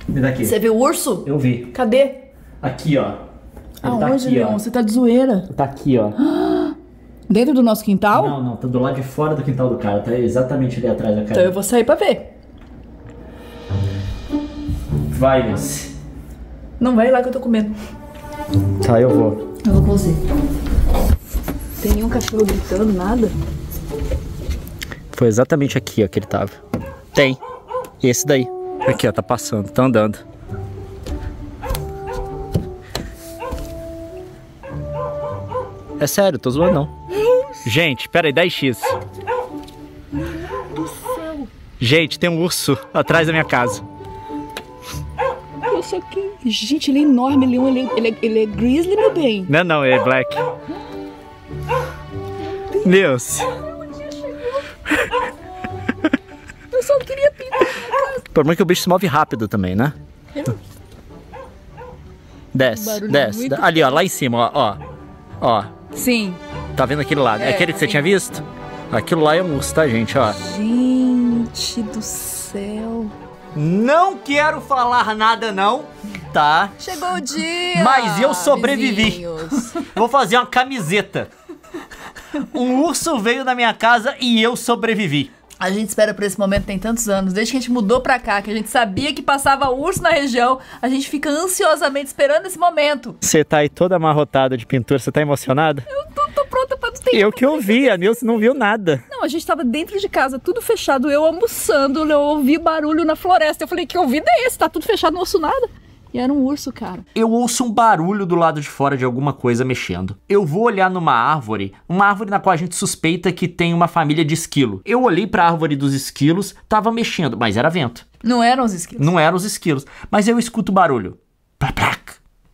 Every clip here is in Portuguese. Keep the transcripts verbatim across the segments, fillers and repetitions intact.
Me dá aqui. Você viu o urso? Eu vi. Cadê? Aqui, ó. Ele Aonde, tá aqui, Leon? ó. Você tá de zoeira. Tá aqui, ó. Dentro do nosso quintal? Não, não, tá do lado de fora do quintal do cara. Tá exatamente ali atrás da cara. Então eu vou sair pra ver. Vai, Nilce. Não vai lá que eu tô com medo. Tá, eu vou. Eu vou com você. Tem nenhum cachorro gritando, nada? Foi exatamente aqui, ó, que ele tava. Tem. Esse daí. Aqui, ó, tá passando, tá andando. É sério, tô zoando não. Gente, pera aí, dez x. Do céu. Gente, tem um urso atrás da minha casa. Eu só que... Gente, ele é enorme, Leon. Ele, é- ele, é- ele é grizzly, meu bem. Não, não, ele é black. Nilce. Eu só queria pintar. O problema é que o bicho se move rápido também, né? Desce, Barulho desce. muito Ali, ó, lá em cima, ó, ó. Ó, Sim. tá vendo aquele lá? É É, aquele que você sim. tinha visto? Aquilo lá é um urso, tá, gente, ó. Gente do céu. Não quero falar nada não, tá? Chegou o dia. Mas eu sobrevivi. Vizinhos. Vou fazer uma camiseta. Um urso veio na minha casa e eu sobrevivi. A gente espera por esse momento tem tantos anos. Desde que a gente mudou pra cá, que a gente sabia que passava urso na região, a gente fica ansiosamente esperando esse momento. Você tá aí toda amarrotada de pintura, você tá emocionada? Eu tô, tô pronta pra tu ter. Eu que ouvi, a Nilce não viu nada. Não, a gente tava dentro de casa, tudo fechado, eu almoçando, eu ouvi barulho na floresta. Eu falei, que ouvido é esse? Tá tudo fechado, não ouço nada. E era um urso, cara. Eu ouço um barulho do lado de fora de alguma coisa mexendo. Eu vou olhar numa árvore, uma árvore na qual a gente suspeita que tem uma família de esquilo. Eu olhei pra árvore dos esquilos, tava mexendo, mas era vento. Não eram os esquilos. Não eram os esquilos, mas eu escuto barulho. Plaplac.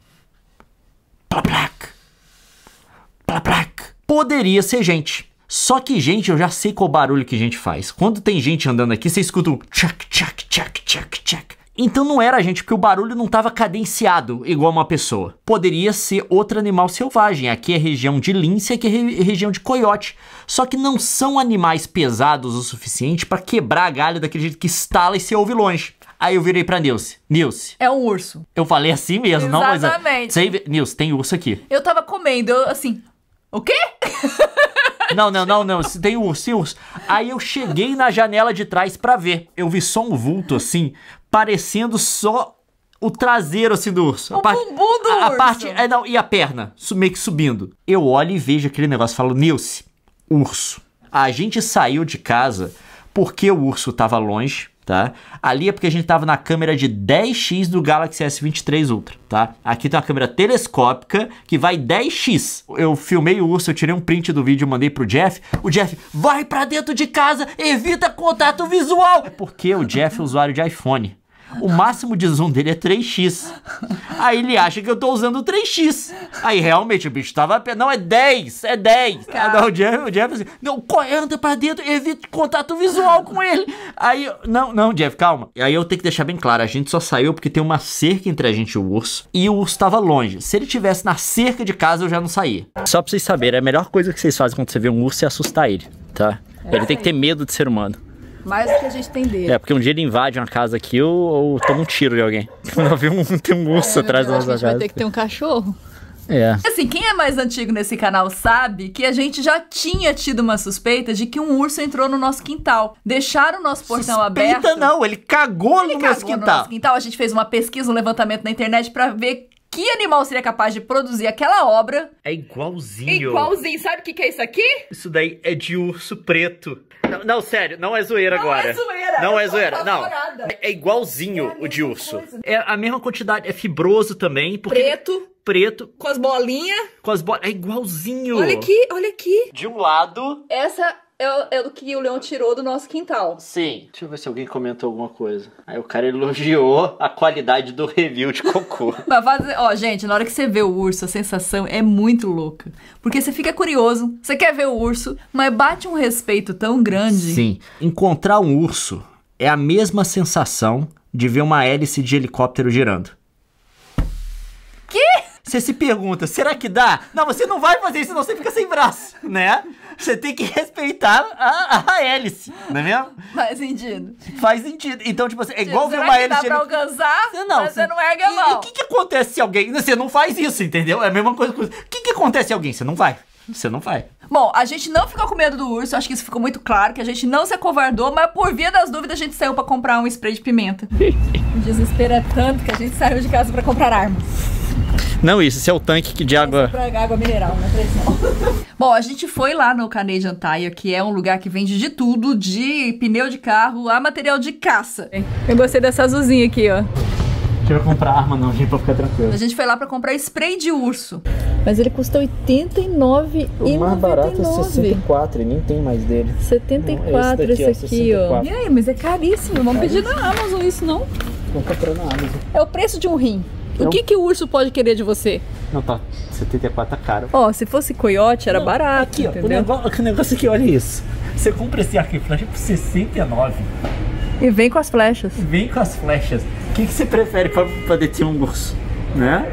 Plaplac. Plaplac. Poderia ser gente. Só que, gente, eu já sei qual barulho que gente faz. Quando tem gente andando aqui, você escuta um tchac, tchac, tchac, tchac, tchac. Então não era gente, porque o barulho não estava cadenciado igual uma pessoa. Poderia ser outro animal selvagem. Aqui é região de lince, aqui é re- região de coiote. Só que não são animais pesados o suficiente para quebrar galho daquele jeito que estala e se ouve longe. Aí eu virei pra Nilce. Nilce, É um urso. eu falei assim mesmo, não, mas... Exatamente. Você- Nilce, tem urso aqui. Eu tava comendo, eu assim, o quê? Não, não, não, não, tem urso, tem urso. Aí eu cheguei na janela de trás pra ver. Eu vi só um vulto assim, parecendo só o traseiro assim do urso. O bumbum do a, a urso. parte, é, não, e a perna, su- meio que subindo. Eu olho e vejo aquele negócio e falo, Nilce, urso. A gente saiu de casa porque o urso tava longe, tá? Ali é porque a gente tava na câmera de dez x do Galaxy S vinte e três Ultra, tá? Aqui tem uma câmera telescópica que vai dez x. Eu filmei o urso, eu tirei um print do vídeo e mandei pro Jeff. O Jeff, vai pra dentro de casa, evita contato visual. É porque o Jeff é usuário de iPhone. O máximo de zoom dele é três x. Aí ele acha que eu tô usando três x. Aí realmente o bicho tava... Não, é dez, é dez. Ah, não, o Jeff, o Jeff assim... Não, corre, anda pra dentro, evita contato visual com ele. Aí, eu- não, não, Jeff, calma. E aí eu tenho que deixar bem claro, a gente só saiu porque tem uma cerca entre a gente e o urso. E o urso tava longe. Se ele tivesse na cerca de casa, eu já não saía. Só pra vocês saberem, a melhor coisa que vocês fazem quando você vê um urso é assustar ele, tá? Ele tem que ter medo de ser humano. Mais do que a gente tem dele. É, porque um dia ele invade uma casa aqui ou, ou toma um tiro de alguém. Quando eu vi um, tem um urso atrás da A nossa gente vai casa. ter que ter um cachorro. É. Assim, quem é mais antigo nesse canal sabe que a gente já tinha tido uma suspeita de que um urso entrou no nosso quintal. Deixaram o nosso portão aberto. Suspeita não, ele cagou Ele no cagou nosso no quintal. nosso quintal. A gente fez uma pesquisa, um levantamento na internet pra ver que animal seria capaz de produzir aquela obra. É igualzinho. Igualzinho. Sabe o que, que é isso aqui? Isso daí é de urso preto. Não, não, sério, não é zoeira Não agora. é zoeira, Não eu é tô zoeira, não. apavorada. É igualzinho É a o de mesma urso. coisa. É a mesma quantidade, é fibroso também. Porque Preto, preto, com as bolinhas. com as bolas. É igualzinho. Olha aqui, olha aqui. De um lado... Essa é o, é o que o Leão tirou do nosso quintal. Sim. Deixa eu ver se alguém comentou alguma coisa. Aí o cara elogiou a qualidade do review de cocô. Pra fazer, ó, gente, na hora que você vê o urso, a sensação é muito louca. Porque você fica curioso, você quer ver o urso, mas bate um respeito tão grande. Sim. Encontrar um urso é a mesma sensação de ver uma hélice de helicóptero girando. Que? você se pergunta, será que dá? Não, você não vai fazer isso, senão você fica sem braço, né? Você tem que respeitar a, a hélice, não é mesmo? Faz sentido. Faz sentido. Então, tipo assim, é igual ver Será uma que hélice... dá pra alcançar? Não, Mas você não erga a E mão. o que que acontece se alguém... Você não faz isso, entendeu? É a mesma coisa. O que que acontece se alguém... Você não vai. Você não vai. Bom, a gente não ficou com medo do urso, acho que isso ficou muito claro, que a gente não se acovardou, mas por via das dúvidas a gente saiu pra comprar um spray de pimenta. O desespero é tanto que a gente saiu de casa pra comprar armas. Não, isso, esse é o tanque de água... Pra água mineral, na pressão. Bom, a gente foi lá no Canadian Tire, que é um lugar que vende de tudo, de pneu de carro a material de caça. Eu gostei dessa azulzinha aqui, ó. A gente vai comprar arma não, gente, pra ficar tranquilo. A gente foi lá pra comprar spray de urso. Mas ele custa oitenta e nove reais e noventa e nove. e quatro e nem tem mais dele. setenta e quatro esse, esse daqui, aqui, ó, ó. sessenta e quatro. E aí, mas é caríssimo, vamos pedir na Amazon isso, não? Vamos comprar na Amazon. É o preço de um rim. Não. O que que o urso pode querer de você? Não, tá, setenta e quatro tá caro. Ó, se fosse coiote era Não, barato, aqui, ó, o entendeu? negócio, o negócio aqui, olha isso. Você compra esse arco e flecha por sessenta e nove. E vem com as flechas. Vem com as flechas. O que, que você prefere pra, pra deter um urso? Né?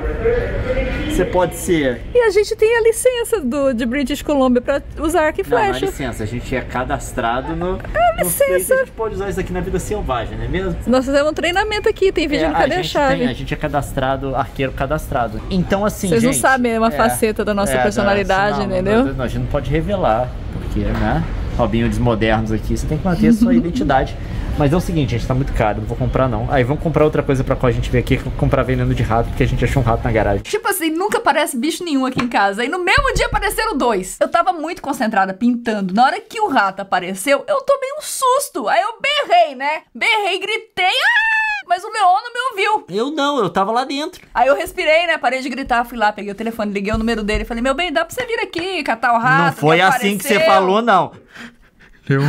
Você pode ser... E a gente tem a licença do, de British Columbia pra usar arco e Não, não é flecha. licença, a gente é cadastrado no... É no Face, licença. a gente pode usar isso aqui na vida selvagem, não é mesmo? Nós fizemos um treinamento aqui, tem vídeo É, no Cadê a gente Chave? tem, a gente é cadastrado, arqueiro cadastrado. Então, assim, Vocês não gente, sabem uma é, faceta da nossa é, personalidade, não, não, entendeu? Não, não, a gente não pode revelar, porque, né? Robinho desmodernos aqui, você tem que manter a sua identidade. Mas é o seguinte, gente, tá muito caro, não vou comprar não. Aí vamos comprar outra coisa pra qual a gente veio aqui, comprar veneno de rato, porque a gente achou um rato na garagem. Tipo assim, nunca aparece bicho nenhum aqui em casa. E no mesmo dia apareceram dois. Eu tava muito concentrada pintando. Na hora que o rato apareceu, eu tomei um susto. Aí eu berrei, né? Berrei, gritei. Ah! Mas o Leon não me ouviu. Eu não, eu tava lá dentro. Aí eu respirei, né? Parei de gritar, fui lá, peguei o telefone, liguei o número dele. Falei, meu bem, dá pra você vir aqui, catar o rato? Não foi que assim que você apareceu?" falou, não. Eu...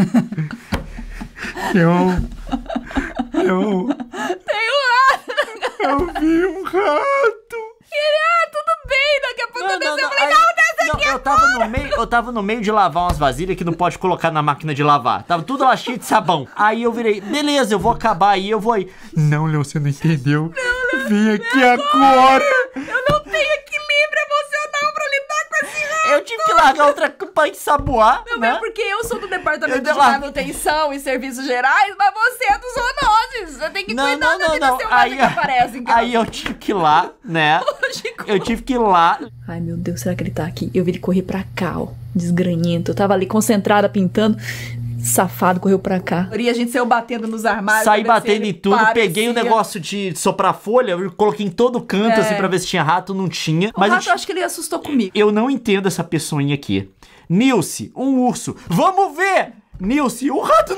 Eu... Eu... Tem um rato. Eu vi um rato. E ele, ah, tudo bem. Daqui a pouco eu desci. Eu falei, aí- não, desce não, aqui. eu tava no meio, eu tava no meio de lavar umas vasilhas que não pode colocar na máquina de lavar. Tava tudo lá cheio de sabão. Aí eu virei, beleza, eu vou acabar aí, eu vou aí. Não, Leon, você não entendeu. Vem aqui agora. Eu não tenho equilíbrio emocional pra lidar com esse rato. Eu tive que largar outra pra ensaboar, Meu né? bem, porque eu sou do departamento Eu de lá- manutenção e serviços gerais, mas você é dos zoonoses. Você tem que Não, cuidar não, da não, vida não. selvagem Aí, que aparece em casa. aí eu tive que ir lá, né? Lógico. Eu tive que ir lá. Ai, meu Deus, será que ele tá aqui? Eu vi ele correr pra cá, ó. Desgranhento. Eu tava ali concentrada, pintando. Safado, correu pra cá. E a gente saiu batendo nos armários. Saí pra ver se batendo ele em tudo, parecia. peguei o negócio de soprar folha, eu coloquei em todo canto, É. assim, pra ver se tinha rato, não tinha. O Mas eu rato, eu acho que ele assustou comigo. Eu não entendo essa pessoinha aqui. Nilce, um urso. Vamos ver! Nilce, um rato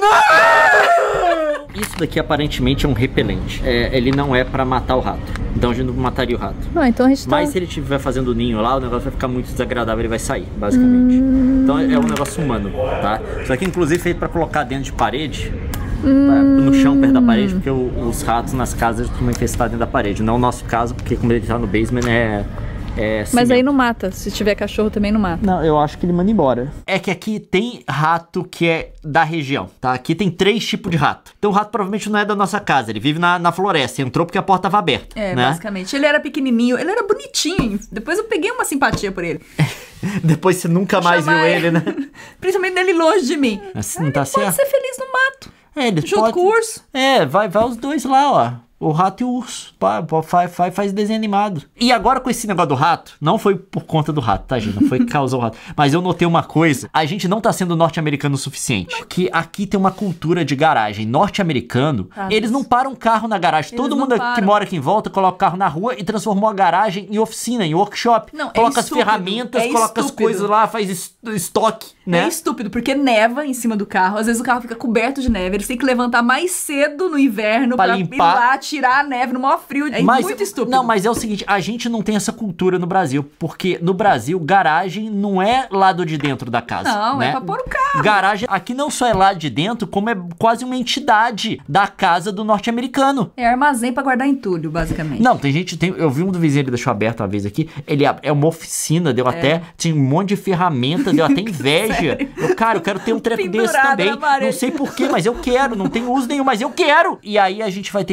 não! Isso daqui aparentemente é um repelente. É, ele não é pra matar o rato. Então a gente não mataria o rato. Ah, então a gente tá... Mas se ele estiver fazendo ninho lá, o negócio vai ficar muito desagradável, ele vai sair, basicamente. Hum... Então é um negócio humano, tá? Isso aqui inclusive é feito pra colocar dentro de parede. Hum... No chão, perto da parede, porque o, os ratos nas casas costumam infestar dentro da parede. Não é o nosso caso, porque como ele tá no basement, é... É Mas cimento. aí não mata. Se tiver cachorro também não mata. Não, eu acho que ele manda embora. É que aqui tem rato que é da região, tá? Aqui tem três tipos de rato. Então o rato provavelmente não é da nossa casa, ele vive na, na floresta. Entrou porque a porta tava aberta, É, né? basicamente. Ele era pequenininho, ele era bonitinho. Depois eu peguei uma simpatia por ele. Depois você nunca mais viu Chamar ele, né? Principalmente dele longe de mim. Assim não tá Ele pode certo. ser feliz no mato. É, ele Junto pode... com o urso. É, vai, vai os dois lá, ó. O rato e o urso. Pá, pá, faz, faz, faz desenho animado. E agora com esse negócio do rato, não foi por conta do rato, tá, gente? Não foi que causou o rato. Mas eu notei uma coisa. A gente não tá sendo norte-americano o suficiente. Porque aqui tem uma cultura de garagem. Norte-americano, Ah, eles não param carro na garagem. Eles Todo não mundo que param. mora aqui em volta coloca o carro na rua e transformou a garagem em oficina, em workshop. Não, é coloca as estúpido. ferramentas, É coloca as estúpido. coisas lá, faz es- estoque, né? É estúpido, porque neva em cima do carro. Às vezes o carro fica coberto de neve. Eles têm que levantar mais cedo no inverno Pra pra, limpar. ir lá, tirar a neve no maior frio. É Mas- muito estúpido. Não, mas é o seguinte, a gente não tem essa cultura no Brasil, porque no Brasil, garagem não é lado de dentro da casa. Não, né? é pra pôr o carro. Garagem aqui não só é lado de dentro, como é quase uma entidade da casa do norte-americano. É armazém pra guardar entulho, basicamente. Não, tem gente, tem, eu vi um do vizinho, ele deixou aberto uma vez aqui, ele é, é uma oficina, deu até, tinha um monte de ferramenta, deu até inveja. Eu, cara, eu quero ter um treco desse Pendurado também. na parede. Não sei porquê, mas eu quero, não tenho uso nenhum, mas eu quero. E aí a gente vai ter que mudar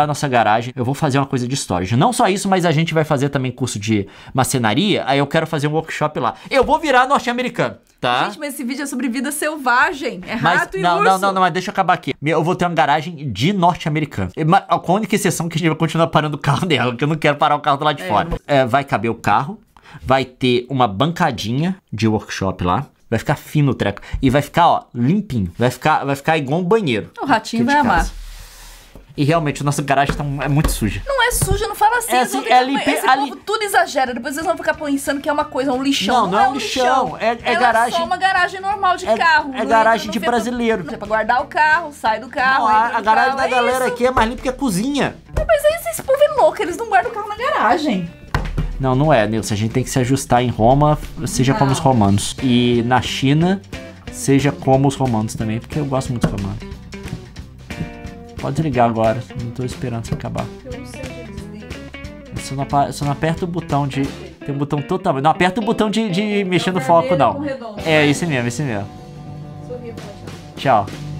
a nossa garagem, eu vou fazer uma coisa de storage. Não só isso, mas a gente vai fazer também curso de marcenaria, aí eu quero fazer um workshop lá. Eu vou virar norte-americano, tá? Gente, mas esse vídeo é sobre vida selvagem. É Mas, rato e não, urso. não, não, não, mas deixa eu acabar aqui. Eu vou ter uma garagem de norte-americano. E, mas, com a única exceção que a gente vai continuar parando o carro dela, que eu não quero parar o carro do lado de É, fora. não- É, vai caber o carro, vai ter uma bancadinha de workshop lá. Vai ficar fino o treco. E vai ficar, ó, limpinho. Vai ficar, vai ficar igual um banheiro. O ratinho aqui de vai amar. casa. E realmente, a nossa garagem tá, é muito suja. Não é suja, não fala assim. É eles vão assim, ficar- é limpe- Esse ali- povo tudo exagera. Depois eles vão ficar pensando que é uma coisa, um lixão. Não, não é um lixão, é- é Ela garagem- É só uma garagem normal de É- carro. é Não garagem entra, de não fica- brasileiro. Não é pra guardar o carro, sai do carro. Não, entra a, no a garagem carro, da é galera isso. aqui é mais limpa que a cozinha. Mas aí esse povo é louco, eles não guardam o carro na garagem. Não, não é, Nilson. A gente tem que se ajustar em Roma, seja Não. como os romanos. E na China, seja como os romanos também, porque eu gosto muito dos romanos. Pode desligar agora, não tô esperando você acabar. Eu não sei desliga. Eu só não, apa- eu só não aperto o botão de... Tem um botão totalmente... Não aperta o botão de, de mexer no foco, não. É, esse mesmo, esse mesmo. Tchau.